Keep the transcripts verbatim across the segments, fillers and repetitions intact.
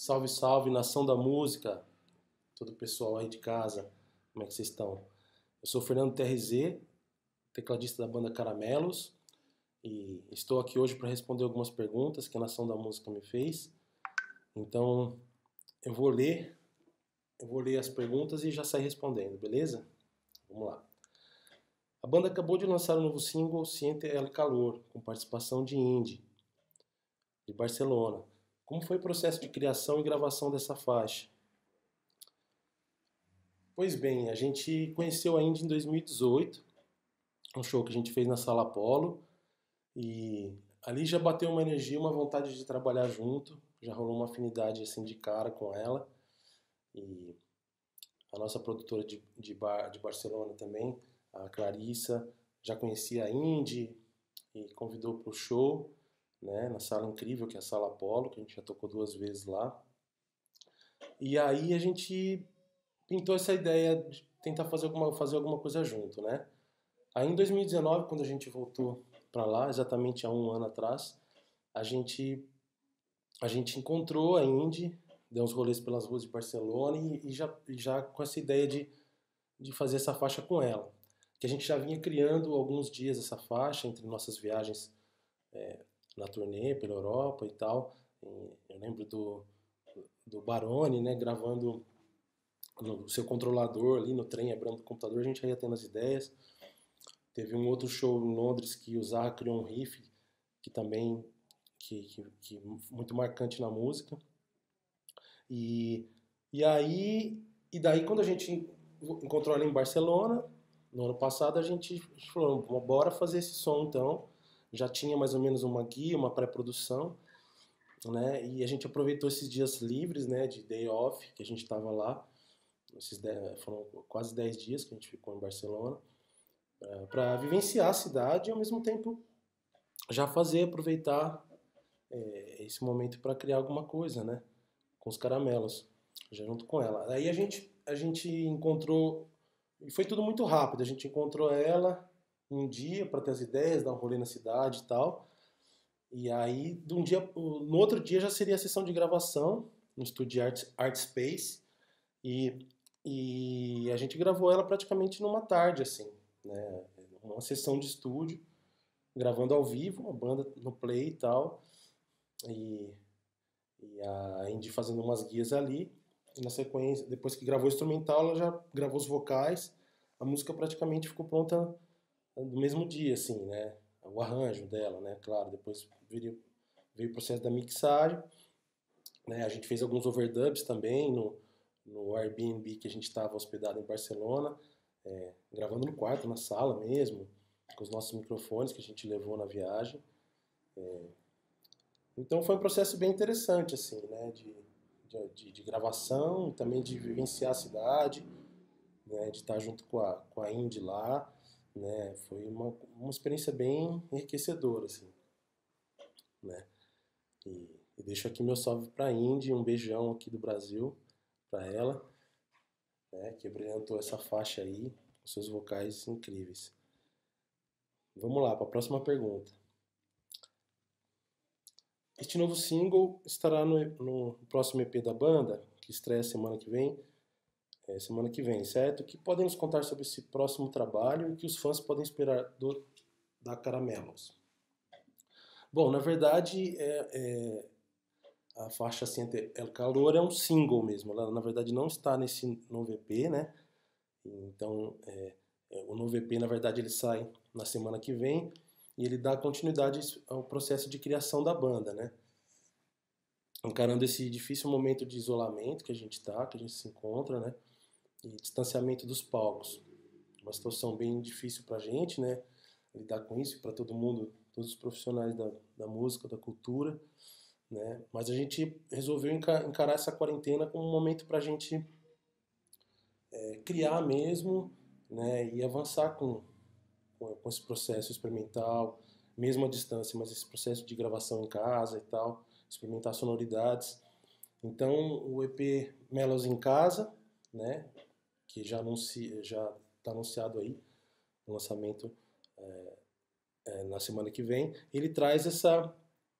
Salve, salve, nação da música, todo o pessoal aí de casa, como é que vocês estão? Eu sou o Fernando T R Z, tecladista da banda Caramelos, e estou aqui hoje para responder algumas perguntas que a nação da música me fez. Então, eu vou ler, eu vou ler as perguntas e já sair respondendo, beleza? Vamos lá. A banda acabou de lançar um novo single, Siente el Calor, com participação de Indy, de Barcelona. Como foi o processo de criação e gravação dessa faixa? Pois bem, a gente conheceu a Indy em dois mil e dezoito, um show que a gente fez na Sala Apollo, e ali já bateu uma energia, uma vontade de trabalhar junto, já rolou uma afinidade assim de cara com ela, e a nossa produtora de, de, bar, de Barcelona também, a Clarissa, já conhecia a Indy e convidou para o show, né, na sala incrível que é a Sala Apollo, que a gente já tocou duas vezes lá. E aí a gente pintou essa ideia de tentar fazer alguma, fazer alguma coisa junto, né? Aí em dois mil e dezenove, quando a gente voltou para lá, exatamente há um ano atrás, a gente, a gente encontrou a Indy, deu uns rolês pelas ruas de Barcelona e, e já, já com essa ideia de, de fazer essa faixa com ela. Que a gente já vinha criando alguns dias essa faixa entre nossas viagens é, na turnê pela Europa e tal. Eu lembro do, do Barone, né, gravando no seu controlador ali no trem, abrindo o computador, a gente já ia tendo as ideias. Teve um outro show em Londres que o Zaha criou um riff que também que, que, que muito marcante na música. E, e aí e daí quando a gente encontrou ela em Barcelona no ano passado, a gente falou, bora fazer esse som então. Já tinha mais ou menos uma guia, uma pré-produção, né? E a gente aproveitou esses dias livres, né, de day off, que a gente estava lá. Esses dez, foram quase dez dias que a gente ficou em Barcelona, para vivenciar a cidade e ao mesmo tempo já fazer, aproveitar é, esse momento para criar alguma coisa, né? Com os Caramelos, já junto com ela. Aí a gente, a gente encontrou, e foi tudo muito rápido, a gente encontrou ela um dia para ter as ideias, dar um rolê na cidade e tal. E aí, de um dia, no outro dia já seria a sessão de gravação no estúdio Art, Art Space. E, e a gente gravou ela praticamente numa tarde, assim, né? Uma sessão de estúdio, gravando ao vivo, a banda no play e tal. E, e a Indy fazendo umas guias ali. E na sequência, depois que gravou o instrumental, ela já gravou os vocais. A música praticamente ficou pronta no mesmo dia, assim, né? O arranjo dela, né? Claro, depois veio, veio o processo da mixagem, né? A gente fez alguns overdubs também no, no Airbnb que a gente estava hospedado em Barcelona, é, gravando no quarto, na sala mesmo, com os nossos microfones que a gente levou na viagem. É, então foi um processo bem interessante, assim, né? De, de, de gravação, também de vivenciar a cidade, né? De estar junto com a, com a Indy lá. Né? Foi uma, uma experiência bem enriquecedora, assim, né? E, e deixo aqui meu salve para a Indy, um beijão aqui do Brasil para ela, né? Que brilhantou essa faixa aí, com seus vocais incríveis. Vamos lá para a próxima pergunta. Este novo single estará no, no próximo E P da banda, que estreia semana que vem. É, semana que vem, certo? O que podem nos contar sobre esse próximo trabalho e o que os fãs podem esperar do, da Caramelos? Bom, na verdade, é, é, a faixa Siente el Calor é um single mesmo. Ela, na verdade, não está nesse novo E P, né? Então, é, é, o novo E P, na verdade, ele sai na semana que vem e ele dá continuidade ao processo de criação da banda, né? Encarando esse difícil momento de isolamento que a gente está, que a gente se encontra, né? E distanciamento dos palcos. Uma situação bem difícil para a gente, né? Lidar com isso, para todo mundo, todos os profissionais da, da música, da cultura, né? Mas a gente resolveu encarar essa quarentena como um momento para a gente é, criar mesmo, né? E avançar com, com, com esse processo experimental, mesmo à distância, mas esse processo de gravação em casa e tal, experimentar sonoridades. Então, o E P Melos em Casa, né? Que já anuncia, já está anunciado aí, o lançamento é, é, na semana que vem, ele traz essa,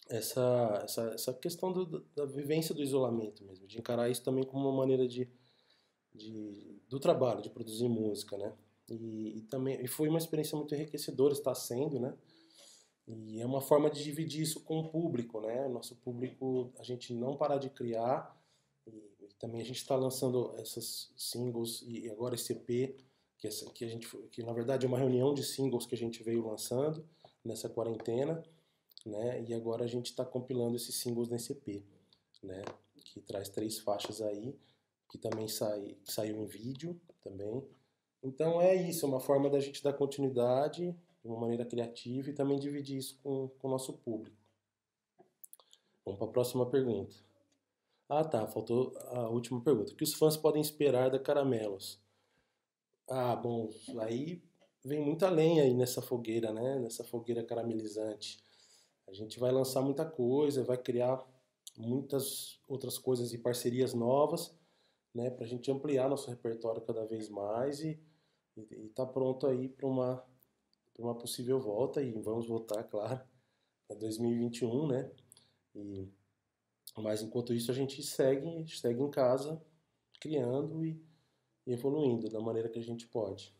essa, essa, essa questão do, do- da vivência do isolamento mesmo, de encarar isso também como uma maneira de, de, do trabalho, de produzir música, né? E, e também e foi uma experiência muito enriquecedora, está sendo, né? E é uma forma de dividir isso com o público, né? Nosso público, a gente não parar de criar, e, e também a gente está lançando essas singles e agora esse E P, que, essa, que a gente, que na verdade é uma reunião de singles que a gente veio lançando nessa quarentena, né? E agora a gente está compilando esses singles nesse E P, né? Que traz três faixas aí, que também sai, que saiu em vídeo também. Então é isso, é uma forma da gente dar continuidade de uma maneira criativa e também dividir isso com, com o nosso público. Vamos para a próxima pergunta. Ah, tá, faltou a última pergunta. O que os fãs podem esperar da Caramelos? Ah, bom, aí vem muita lenha aí nessa fogueira, né? Nessa fogueira caramelizante. A gente vai lançar muita coisa, vai criar muitas outras coisas e parcerias novas, né? Para a gente ampliar nosso repertório cada vez mais e está pronto aí para uma, pra uma possível volta e vamos voltar, claro, em dois mil e vinte e um, né? E, mas enquanto isso a gente segue, segue em casa, criando e, e evoluindo da maneira que a gente pode.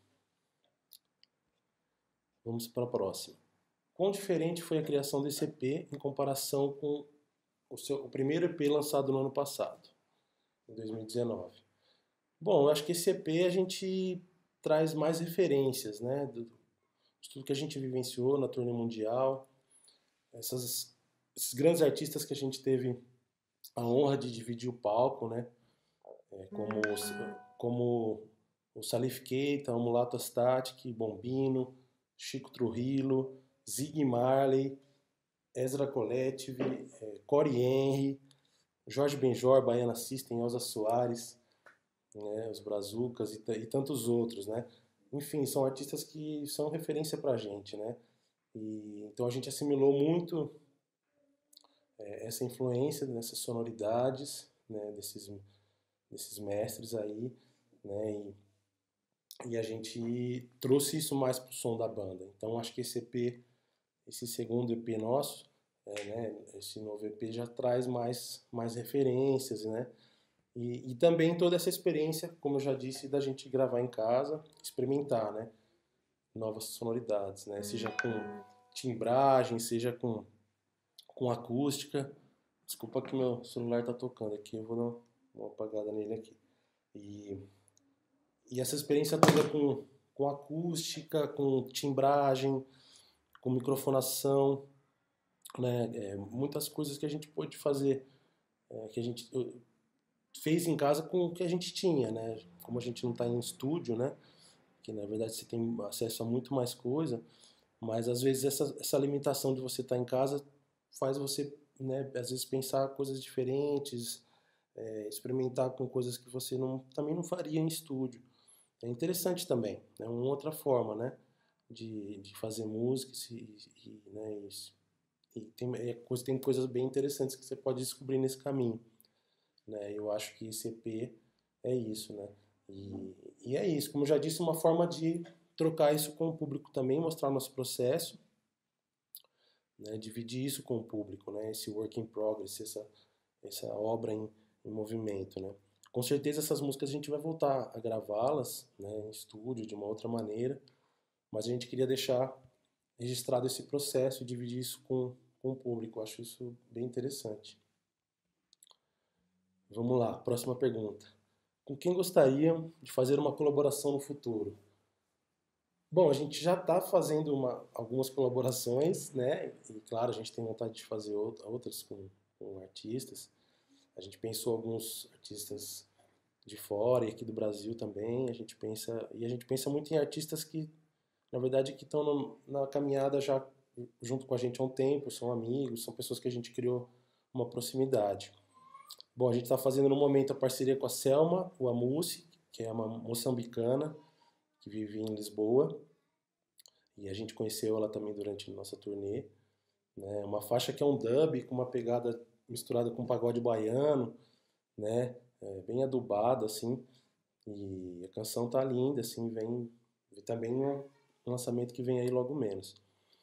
Vamos para a próxima. Quão diferente foi a criação desse E P em comparação com o, seu, o primeiro E P lançado no ano passado, em dois mil e dezenove? Bom, eu acho que esse E P a gente traz mais referências, né? Do, de tudo que a gente vivenciou na turnê mundial, essas, esses grandes artistas que a gente teve a honra de dividir o palco, né? É, como, como o Salif Keita, o Mulato Static, Bombino, Chico Trujillo, Zig Marley, Ezra Collective, é, Corey Henry, Jorge Benjor, Baiana System, Elza Soares, né, os Brazucas e, e tantos outros, né? Enfim, são artistas que são referência pra gente, né? E, então a gente assimilou muito é, essa influência nessas sonoridades, né, desses, desses mestres aí, né? E, e a gente trouxe isso mais pro som da banda. Então acho que esse E P, esse segundo E P nosso, é, né, esse novo E P já traz mais, mais referências, né? E, e também toda essa experiência, como eu já disse, da gente gravar em casa, experimentar, né? Novas sonoridades, né? Seja com timbragem, seja com, com acústica. Desculpa que meu celular tá tocando aqui, eu vou dar uma apagada nele aqui. E, e essa experiência toda com, com acústica, com timbragem, com microfonação, né? É, muitas coisas que a gente pôde fazer, é, que a gente fez em casa com o que a gente tinha, né? Como a gente não está em estúdio, né? Que na verdade você tem acesso a muito mais coisa, mas às vezes essa, essa limitação de você estar em casa faz você, né, às vezes pensar coisas diferentes, é, experimentar com coisas que você não, também não faria em estúdio. É interessante também, é uma outra forma, né, de, de fazer música e, e, né, isso. E tem, é, tem coisas bem interessantes que você pode descobrir nesse caminho, né? Eu acho que esse E P é isso, né? E, e é isso, como eu já disse, uma forma de trocar isso com o público também, mostrar nosso processo, né? Dividir isso com o público, né? Esse work in progress, essa, essa obra em, em movimento, né? Com certeza essas músicas a gente vai voltar a gravá-las, né, em estúdio de uma outra maneira, mas a gente queria deixar registrado esse processo e dividir isso com, com o público. Eu acho isso bem interessante. Vamos lá, próxima pergunta. Com quem gostariam de fazer uma colaboração no futuro? Bom, a gente já está fazendo uma, algumas colaborações, né? E claro, a gente tem vontade de fazer outras com, com artistas. A gente pensou alguns artistas de fora e aqui do Brasil também. A gente pensa e a gente pensa muito em artistas que, na verdade, que estão na caminhada já junto com a gente há um tempo, são amigos, são pessoas que a gente criou uma proximidade. Bom, a gente está fazendo no momento a parceria com a Selma Wamusi, que é uma moçambicana que vive em Lisboa. E a gente conheceu ela também durante a nossa turnê. Né? Uma faixa que é um dub com uma pegada misturada com pagode baiano, né? É, bem adubada, assim. E a canção tá linda, assim, vem também um lançamento que vem aí logo menos.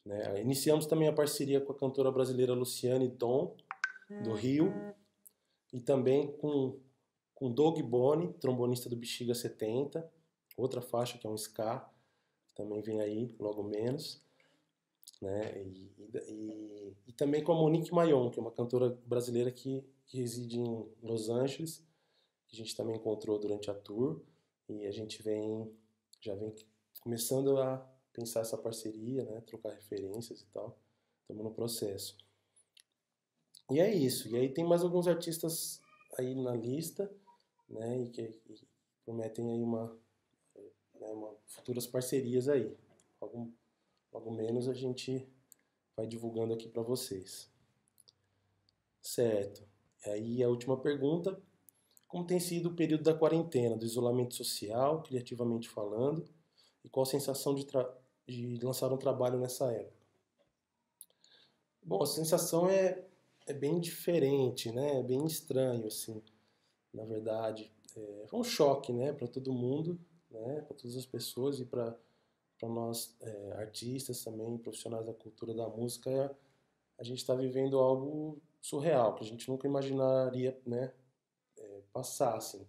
né? Iniciamos também a parceria com a cantora brasileira Luciane Tom, do Rio, e também com, com Doug Boni, trombonista do Bexiga setenta, outra faixa que é um ska, que também vem aí logo menos, né? E, e, e também com a Monique Mayon, que é uma cantora brasileira que, que reside em Los Angeles, que a gente também encontrou durante a tour, e a gente vem, já vem começando a pensar essa parceria, né? Trocar referências e tal, estamos no processo. E é isso, e aí tem mais alguns artistas aí na lista, né? E que, que prometem aí uma, né, uma futuras parcerias aí. Logo, logo menos a gente vai divulgando aqui para vocês. Certo. E aí a última pergunta: como tem sido o período da quarentena, do isolamento social, criativamente falando, e qual a sensação de, de lançar um trabalho nessa época? Bom, a sensação é, é bem diferente, né? É bem estranho, assim, na verdade. É, foi um choque, né, para todo mundo, né, para todas as pessoas e para para nós é, artistas também, profissionais da cultura da música. É, a gente está vivendo algo surreal, que a gente nunca imaginaria, né, é, passar, assim.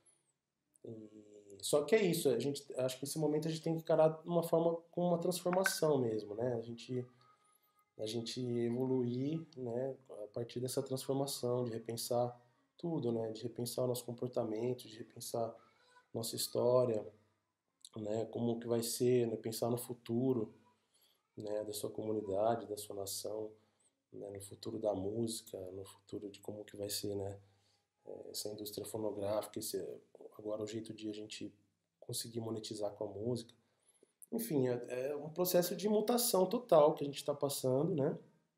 E, só que é isso, a gente, acho que nesse momento a gente tem que encarar de uma forma, com uma transformação mesmo, né, a gente, a gente evoluir, né, a partir dessa transformação, de repensar tudo, né, de repensar o nosso comportamento, de repensar nossa história, né, como que vai ser, né, pensar no futuro, né, da sua comunidade, da sua nação, né, no futuro da música, no futuro de como que vai ser, né, essa indústria fonográfica, esse, agora o jeito de a gente conseguir monetizar com a música. Enfim, é, é um processo de mutação total que a gente está passando, né?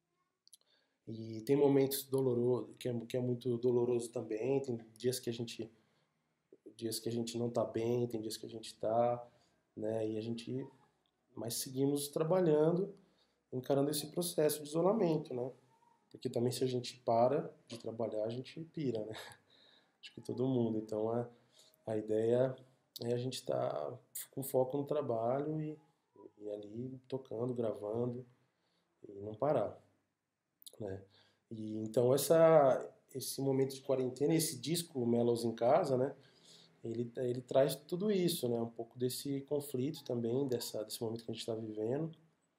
E tem momentos dolorosos, que é, que é muito doloroso também, tem dias que a gente dias que a gente não está bem, tem dias que a gente está, né? E a gente, mas seguimos trabalhando, encarando esse processo de isolamento, né? Porque também se a gente para de trabalhar, a gente pira, né? Acho que todo mundo. Então a, a ideia é a gente estar tá com foco no trabalho e, e ali tocando, gravando e não parar, né? E então essa, esse momento de quarentena, esse disco Mellows em Casa, né? Ele, ele traz tudo isso, né? Um pouco desse conflito também, dessa, desse momento que a gente está vivendo,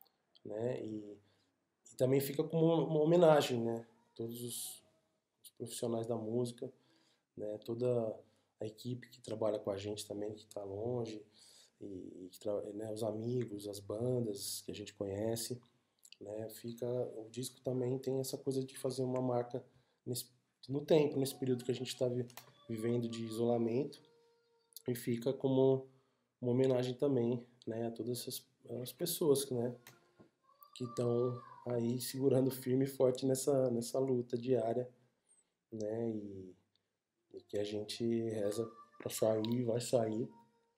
né? E, e também fica como uma homenagem, né? Todos os, os profissionais da música, né? Toda a equipe que trabalha com a gente também, que está longe, e, e né? Os amigos, as bandas que a gente conhece, né? Fica, o disco também tem essa coisa de fazer uma marca nesse, no tempo, nesse período que a gente está vi, vivendo de isolamento. E fica como uma homenagem também, né, a todas essas as pessoas, né, que estão aí segurando firme e forte nessa, nessa luta diária, né, e, e que a gente reza para sair, vai sair,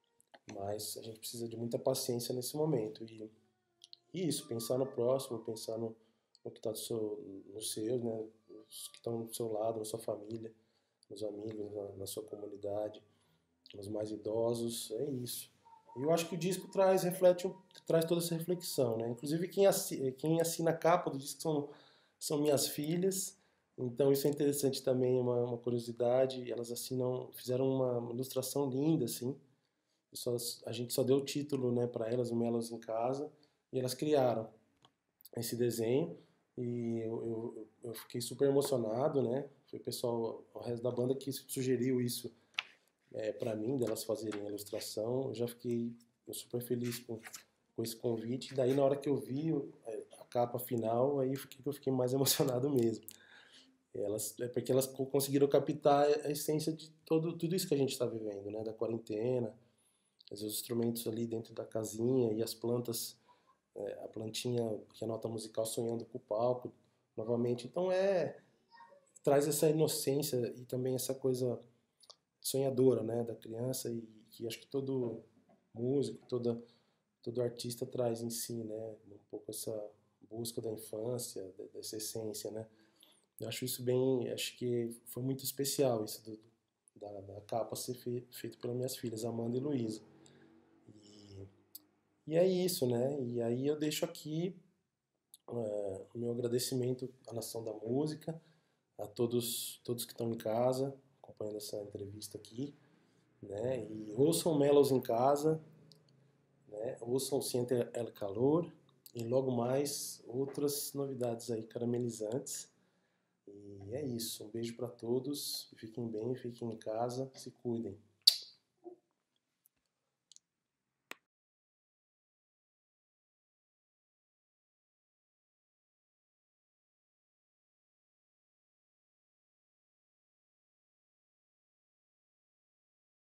mas a gente precisa de muita paciência nesse momento. E, e isso, pensar no próximo, pensar no, no que está seu, nos seus, né, os que estão do seu lado, na sua família, nos amigos, na, na sua comunidade, os mais idosos, é isso. E eu acho que o disco traz, reflete, traz toda essa reflexão, né? Inclusive quem assina, quem assina a capa do disco são, são minhas filhas, então isso é interessante também, uma, uma curiosidade. Elas assinam, fizeram uma ilustração linda, assim. Só, a gente só deu o título, né, para elas, o Melos em Casa, e elas criaram esse desenho. E eu, eu, eu fiquei super emocionado, né? Foi o pessoal, o resto da banda que sugeriu isso é, para mim, delas fazerem a ilustração. Eu já fiquei super feliz com, com esse convite. E daí, na hora que eu vi a capa final, aí fiquei, eu fiquei mais emocionado mesmo. Elas, é porque elas conseguiram captar a essência de todo, tudo isso que a gente está vivendo, né? Da quarentena, os instrumentos ali dentro da casinha e as plantas, é, a plantinha que é a nota musical sonhando com o palco novamente. Então, é, traz essa inocência e também essa coisa sonhadora, né, da criança, e que acho que todo músico, toda, todo artista traz em si, né, um pouco essa busca da infância, dessa essência, né. Eu acho isso bem, acho que foi muito especial isso do, da, da capa ser fe, feito pelas minhas filhas, Amanda e Luísa. E, e é isso, né, e aí eu deixo aqui é, o meu agradecimento à Nação da Música, a todos, todos que estão em casa, acompanhando essa entrevista aqui, né? E ouçam Mellows em casa, né? Ouçam Siente El Calor e logo mais outras novidades aí caramelizantes. E é isso, um beijo para todos, fiquem bem, fiquem em casa, se cuidem.